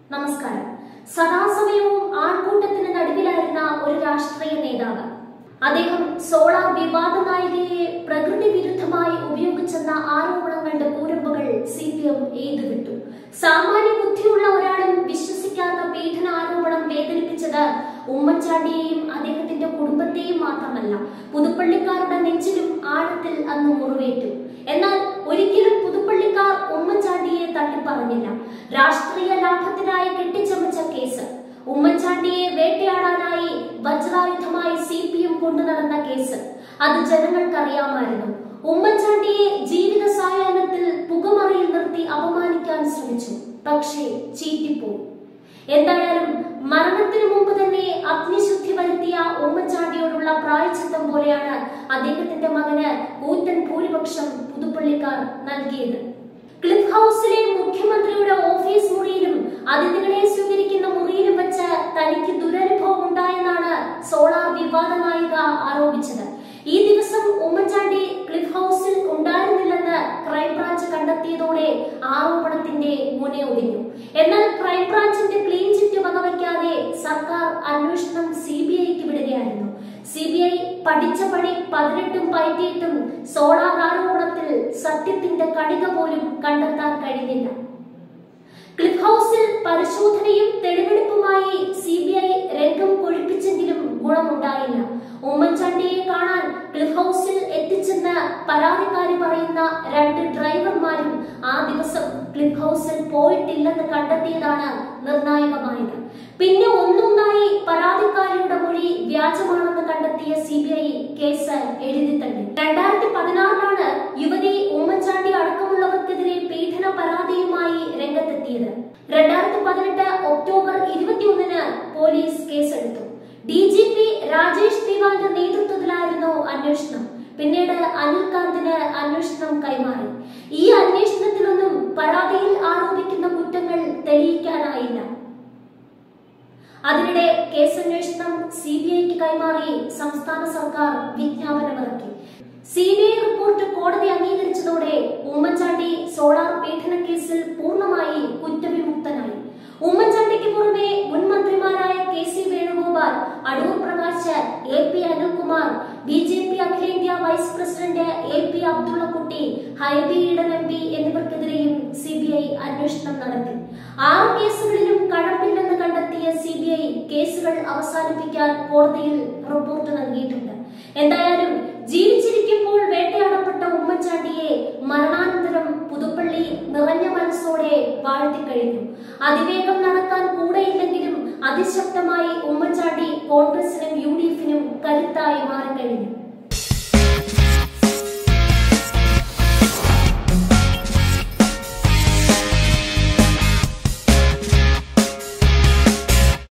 നമസ്കാരം. സദാസമയവും ആൾക്കൂട്ടത്തിന് നടുവിലായിരുന്ന ഒരു രാഷ്ട്രീയ നേതാവ്. അദ്ദേഹം സോളാർ വിവാദ നായികയെ പ്രകൃതി വിരുദ്ധമായി ഉപയോഗിച്ചെന്ന ആരോപണങ്ങളുടെ കൂരമ്പുകൾ CPM എഴുതുവിട്ടു. സാമാന്യ ബുദ്ധിയുള്ള ഒരാളും വിശ്വസിക്കാത്ത പീഡന ആരോപണം വേദനിപ്പിച്ചത് ഉമ്മൻചാണ്ടിയെയും അദ്ദേഹത്തിന്റെ കുടുംബത്തെയും മാത്രമല്ല, പുതുപ്പള്ളിക്കാരുടെ നെഞ്ചിലും ആഴത്തിൽ അന്ന് മുറിവേറ്റു. എന്നാൽ ഒരിക്കലും പുതുപ്പള്ളിക്കാർ ഉമ്മൻചാണ്ടിയെ തള്ളിപ്പറഞ്ഞില്ല. രാഷ്ട്രീയ ലാഭത്തിനായി കെട്ടിച്ചമച്ച കേസ്, ഉമ്മൻചാണ്ടിയെ വേട്ടയാടാനായി വജ്രായുധമായി CPM കൊണ്ടുനടന്ന കേസ്, അത് ജനങ്ങൾക്കറിയാമായിരുന്നു. ഉമ്മൻചാണ്ടിയെ ജീവിത സായാഹ്നത്തിൽ പുകമറയിൽ നിർത്തി അപമാനിക്കാൻ ശ്രമിച്ചു. പക്ഷേ ചീറ്റിപ്പോയി. എന്തായാലും മരണത്തിനു മുമ്പ് തന്നെ അഗ്നിശുദ്ധി വരുത്തിയ ഉമ്മൻചാണ്ടിയോടുള്ള പ്രായച്ചിത്തം പോലെയാണ് അദ്ദേഹത്തിന്റെ മകന് കൂറ്റൻ ഭൂരിപക്ഷം പുതുപ്പള്ളിക്കാർ നൽകിയത്. ക്ലിഫ് ഹൗസിലെ മുഖ്യമന്ത്രിയുടെ ഓഫീസ് മുറിയിലും അതിഥികളെ സ്വീകരിക്കുന്ന മുറിയിലും വെച്ച് തനിക്ക് ദുരനുഭവം ഉണ്ടായെന്നാണ് സോളാർ വിവാദ നായിക ആരോപിച്ചത്. ഈ ദിവസം ഉമ്മൻചാണ്ടി ക്ലിഫ് ഹൗസിൽ ഉണ്ടായിരുന്നില്ലെന്ന് ക്രൈംബ്രാഞ്ച് കണ്ടെത്തിയതോടെ ആരോപണത്തിന്റെ മുനയൊടിഞ്ഞു. എന്നാൽ ക്രൈംബ്രാഞ്ചിന്റെ ക്ലീൻ ചിറ്റ് വകവയ്ക്കാതെ സർക്കാർ അന്വേഷണം CBIക്ക് വിടുകയായിരുന്നു. CBI പഠിച്ച പണി 18 പയറ്റിയിട്ടും സോളാർ ആരോപണത്തിൽ സത്യത്തിന്റെ കണിക പോലും കണ്ടെത്താൻ കഴിഞ്ഞില്ല. ക്ലിഫ് ഹൗസിൽ പരിശോധനയും തെളിവെടുപ്പുമായി CBI രംഗം കൊഴിപ്പിച്ചെങ്കിലും ഗുണമുണ്ടായില്ല. ഉമ്മൻചാണ്ടിയെ കാണാൻ ക്ലിഫ് ഹൗസിൽ എത്തിച്ചെന്ന് പരാതിക്കാരി പറയുന്ന 2 ഡ്രൈവർമാരും ആ ദിവസം ക്ലിഫ് ഹൗസിൽ പോയിട്ടില്ലെന്ന് കണ്ടെത്തിയതാണ് നിർണായകമായത്. പിന്നെ ഒന്നൊന്നായി പരാതിക്കാരിയുടെ മൊഴി വ്യാജമാണെന്ന് കണ്ടെത്തിയ CBI കേസ് എഴുതിത്തള്ളി. 2016 യുവതി ഉമ്മൻചാണ്ടി അടക്കമുള്ളവർക്കെതിരെ പീഡന പരാതിയുമായി രംഗത്തെത്തിയത്. 2018 ഒക്ടോബർ 21 പോലീസ് കേസെടുത്തു. DGP രാജേഷ് ദിവാന്റെ നേതൃത്വത്തിലായിരുന്നു അന്വേഷണം. പിന്നീട് അനിൽകാന്തിന് അന്വേഷണം കൈമാറി. ഈ അന്വേഷണത്തിലൊന്നും പരാതിയിൽ ആരോപിക്കുന്ന കുറ്റങ്ങൾ തെളിയിക്കാനായില്ല. അതിനിടെ കേസന്വേഷണം CBIക്ക് കൈമാറി സംസ്ഥാന സർക്കാർ വിജ്ഞാപനമിറക്കി. CBI റിപ്പോർട്ട് കോടതി അംഗീകരിച്ചതോടെ ഉമ്മൻചാണ്ടി സോളാർ പീഡന കേസിൽ പൂർണ്ണമായി കുറ്റവിമുക്തനായി. ഉമ്മൻചാണ്ടിക്ക് പുറമെ മുൻ മന്ത്രിമാരായ KC Venugopal, Adoor Prakash, AP Anilkumar, BJP അഖിലേന്ത്യാ vice president AP Abdullakutty, Hibi Eden MP എന്നിവർക്കെതിരെയും CBI അന്വേഷണം നടത്തി. 6 കേസുകളിലും കഴമ്പില്ലെന്ന് കണ്ടെത്തിയ CBI കേസുകൾ അവസാനിപ്പിക്കാൻ കോടതിയിൽ റിപ്പോർട്ട് നൽകിയിട്ടുണ്ട്. എന്തായാലും ജീവിച്ചിരിക്കുമ്പോൾ വേട്ടയാടപ്പെട്ട ഉമ്മൻചാണ്ടിയെ മരണാനന്തരം പുതുപ്പള്ളി നിറഞ്ഞ മനസ്സോടെ വാഴ്ത്തിക്കഴിഞ്ഞു. അതിവേഗം നടക്കാൻ കൂടെയില്ലെങ്കിലും അതിശക്തമായി ഉമ്മൻചാണ്ടി കോൺഗ്രസിനും UDFിനും കരുത്തായി മാറിക്കഴിഞ്ഞു.